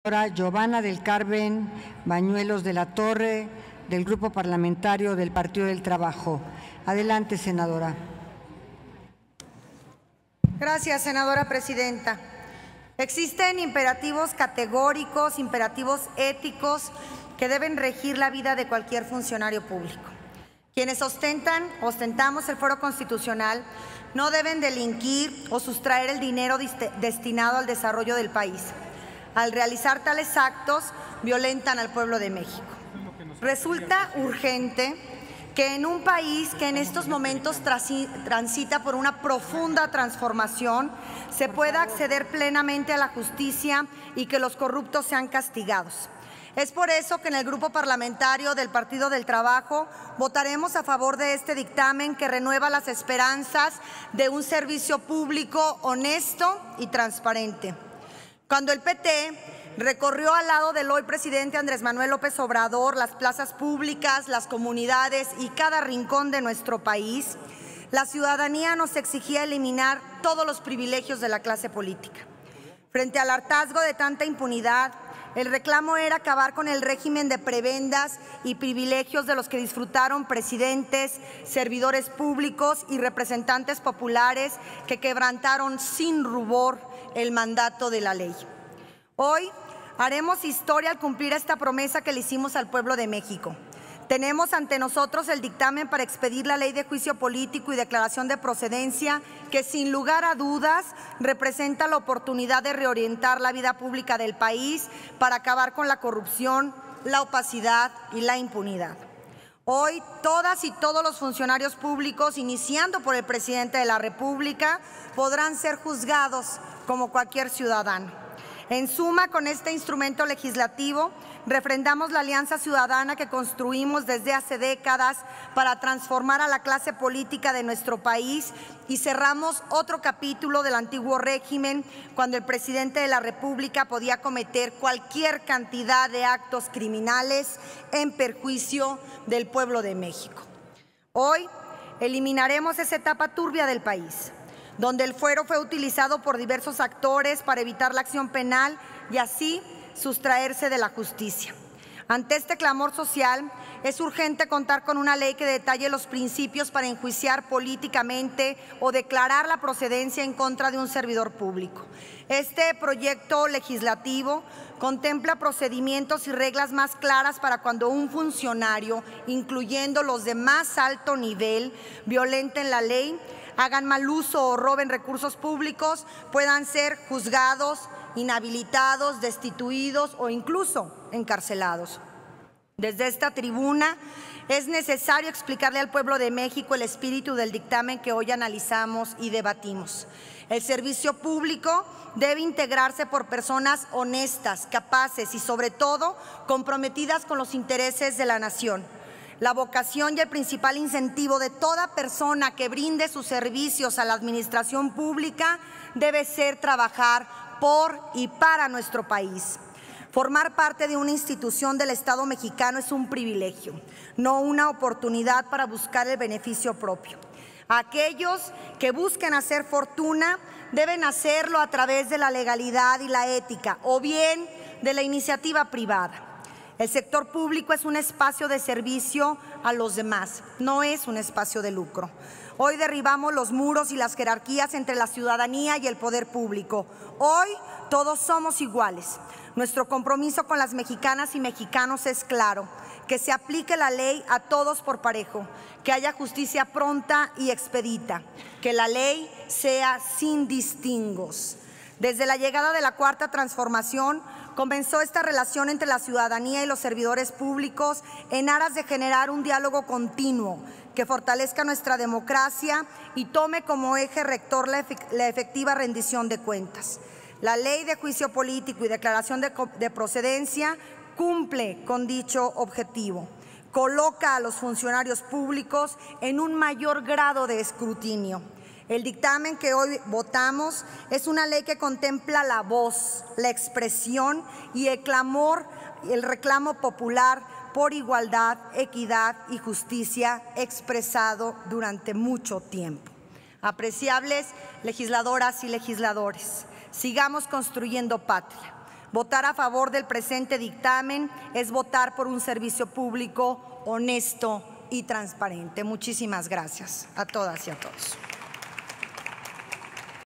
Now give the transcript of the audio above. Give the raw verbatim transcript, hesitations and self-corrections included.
Giovanna del Carmen Bañuelos de la Torre, del Grupo Parlamentario del Partido del Trabajo. Adelante, senadora. Gracias, senadora presidenta. Existen imperativos categóricos, imperativos éticos que deben regir la vida de cualquier funcionario público. Quienes ostentan, ostentamos el fuero constitucional no deben delinquir o sustraer el dinero destinado al desarrollo del país. Al realizar tales actos, violentan al pueblo de México. Resulta urgente que en un país que en estos momentos transita por una profunda transformación, se pueda acceder plenamente a la justicia y que los corruptos sean castigados. Es por eso que en el Grupo Parlamentario del Partido del Trabajo votaremos a favor de este dictamen que renueva las esperanzas de un servicio público honesto y transparente. Cuando el P T recorrió al lado del hoy presidente Andrés Manuel López Obrador las plazas públicas, las comunidades y cada rincón de nuestro país, la ciudadanía nos exigía eliminar todos los privilegios de la clase política. Frente al hartazgo de tanta impunidad, el reclamo era acabar con el régimen de prebendas y privilegios de los que disfrutaron presidentes, servidores públicos y representantes populares que quebrantaron sin rubor el mandato de la ley. Hoy haremos historia al cumplir esta promesa que le hicimos al pueblo de México. Tenemos ante nosotros el dictamen para expedir la Ley de Juicio Político y Declaración de Procedencia, que sin lugar a dudas representa la oportunidad de reorientar la vida pública del país para acabar con la corrupción, la opacidad y la impunidad. Hoy, todas y todos los funcionarios públicos, iniciando por el presidente de la República, podrán ser juzgados como cualquier ciudadano. En suma, con este instrumento legislativo, refrendamos la alianza ciudadana que construimos desde hace décadas para transformar a la clase política de nuestro país y cerramos otro capítulo del antiguo régimen cuando el presidente de la República podía cometer cualquier cantidad de actos criminales en perjuicio del pueblo de México. Hoy eliminaremos esa etapa turbia del país, donde el fuero fue utilizado por diversos actores para evitar la acción penal y así sustraerse de la justicia. Ante este clamor social, es urgente contar con una ley que detalle los principios para enjuiciar políticamente o declarar la procedencia en contra de un servidor público. Este proyecto legislativo contempla procedimientos y reglas más claras para cuando un funcionario, incluyendo los de más alto nivel, violenten la ley, hagan mal uso o roben recursos públicos, puedan ser juzgados, inhabilitados, destituidos o incluso encarcelados. Desde esta tribuna es necesario explicarle al pueblo de México el espíritu del dictamen que hoy analizamos y debatimos. El servicio público debe integrarse por personas honestas, capaces y sobre todo comprometidas con los intereses de la nación. La vocación y el principal incentivo de toda persona que brinde sus servicios a la administración pública debe ser trabajar por y para nuestro país. Formar parte de una institución del Estado mexicano es un privilegio, no una oportunidad para buscar el beneficio propio. Aquellos que busquen hacer fortuna deben hacerlo a través de la legalidad y la ética, o bien de la iniciativa privada. El sector público es un espacio de servicio a los demás, no es un espacio de lucro. Hoy derribamos los muros y las jerarquías entre la ciudadanía y el poder público. Hoy todos somos iguales. Nuestro compromiso con las mexicanas y mexicanos es claro: que se aplique la ley a todos por parejo, que haya justicia pronta y expedita, que la ley sea sin distingos. Desde la llegada de la Cuarta Transformación, comenzó esta relación entre la ciudadanía y los servidores públicos en aras de generar un diálogo continuo que fortalezca nuestra democracia y tome como eje rector la, efe la efectiva rendición de cuentas. La Ley de Juicio Político y Declaración de, de Procedencia cumple con dicho objetivo. Coloca a los funcionarios públicos en un mayor grado de escrutinio. El dictamen que hoy votamos es una ley que contempla la voz, la expresión y el clamor, el reclamo popular por igualdad, equidad y justicia expresado durante mucho tiempo. Apreciables legisladoras y legisladores, sigamos construyendo patria. Votar a favor del presente dictamen es votar por un servicio público honesto y transparente. Muchísimas gracias a todas y a todos.